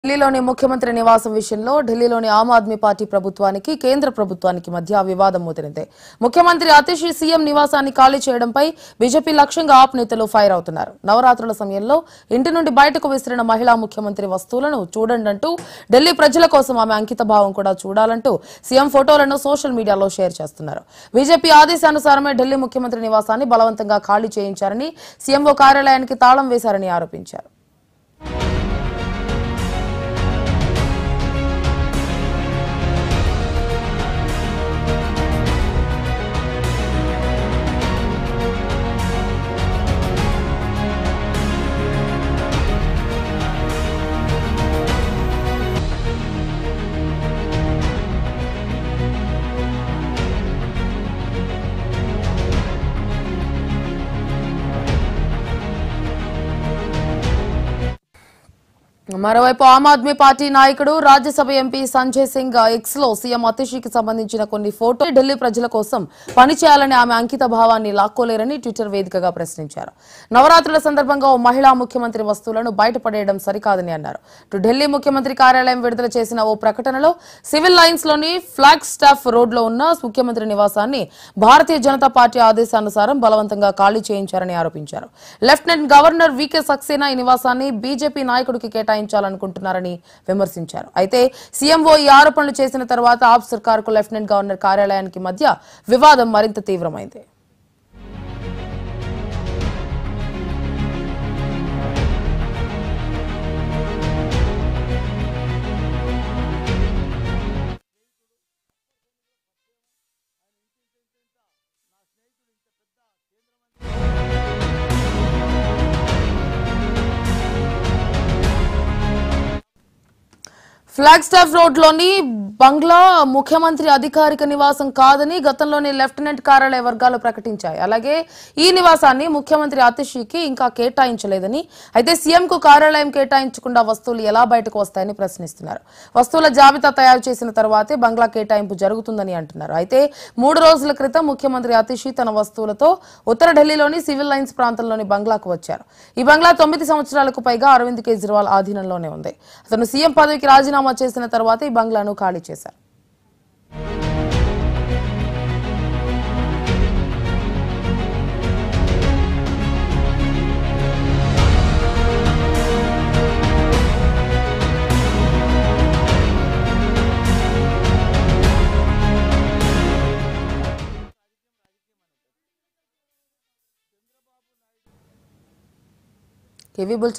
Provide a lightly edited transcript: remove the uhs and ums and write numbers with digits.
ఢిల్లీలోని ముఖ్యమంత్రి నివాసం విషయంలో ఢిల్లీలోని ఆమ్ ఆద్మీ పార్టీ ప్రభుత్వానికి కేంద్ర ప్రభుత్వానికి మధ్య వివాదం ముదిరింది. ముఖ్యమంత్రి అతిషి సీఎం నివాసాన్ని ఖాళీ చేయడంపై బీజేపీ లక్ష్యంగా ఆప్ నేతలు ఫైర్ అవుతున్నారు. నవరాత్రుల సమయంలో ఇంటి నుండి బయటకు విసిరిన మహిళా ముఖ్యమంత్రి వస్తువులను చూడండంటూ ఢిల్లీ ప్రజల కోసం ఆమె అంకిత భావం కూడా చూడాలంటూ సీఎం ఫోటోలను సోషల్ మీడియాలో షేర్ చేస్తున్నారు. బీజేపీ ఆదేశానుసారమే ఢిల్లీ ముఖ్యమంత్రి నివాసాన్ని బలవంతంగా ఖాళీ చేయించారని, సీఎంఓ కార్యాలయానికి తాళం వేశారని ఆరోపించారు. మరోవైపు ఆమ్ ఆద్మీ పార్టీ నాయకుడు రాజ్యసభ ఎంపీ సంజయ్ సింగ్ ఎక్స్ లో సీఎం అతిషికి సంబంధించిన కొన్ని ఫోటోలు ఢిల్లీ ప్రజల కోసం పనిచేయాలని ఆమె అంకిత భావాన్ని లాక్కోలేరని ట్విట్టర్ వేదికగా ప్రశ్నించారు. నవరాత్రుల సందర్భంగా ఓ మహిళా ముఖ్యమంత్రి వస్తువులను బయటపడేయడం సరికాదని అన్నారు. ఢిల్లీ ముఖ్యమంత్రి కార్యాలయం విడుదల చేసిన ఓ ప్రకటనలో సివిల్ లైన్స్ లోని ఫ్లాగ్ స్టాఫ్ రోడ్ లో ఉన్న ముఖ్యమంత్రి నివాసాన్ని భారతీయ జనతా పార్టీ ఆదేశానుసారం బలవంతంగా ఖాళీ చేయించారని ఆరోపించారు. లెఫ్టినెంట్ గవర్నర్ వీకే సక్సేనా ఈ నివాసాన్ని బీజేపీ నాయకుడికి కేటాయించాలనుకుంటున్నారని విమర్శించారు. అయితే సీఎంఓ ఈ ఆరోపణలు చేసిన తర్వాత ఆప్ సర్కార్కు లెఫ్టినెంట్ గవర్నర్ కార్యాలయానికి మధ్య వివాదం మరింత తీవ్రమైంది. ఫ్లాగ్ స్టాఫ్ రోడ్ లోని బంగ్లా ముఖ్యమంత్రి అధికారిక నివాసం కాదని గతంలోని లెఫ్టినెంట్ కార్యాలయ వర్గాలు ప్రకటించాయి. అలాగే ఈ నివాసాన్ని ముఖ్యమంత్రి అతిషికి ఇంకా కేటాయించలేదని, అయితే సీఎం కు కార్యాలయం కేటాయించకుండా వస్తువులు ఎలా బయటకు వస్తాయని ప్రశ్నిస్తున్నారు. వస్తువుల జాబితా తయారు చేసిన తర్వాతే బంగ్లా కేటాయింపు జరుగుతుందని అంటున్నారు. అయితే 3 రోజుల క్రితం ముఖ్యమంత్రి అతిషి తన వస్తువులతో ఉత్తర ఢిల్లీలోని సివిల్ లైన్స్ ప్రాంతంలోని బంగ్లాకు వచ్చారు. ఈ బంగ్లా 9 సంవత్సరాలకు పైగా అరవింద్ కేజ్రీవాల్ ఆధీనంలోనే ఉంది. అతను సీఎం పదవికి రాజీనామా చేసిన తర్వాత ఈ బంగ్లాను ఖాళీ చేశారు. కేవీ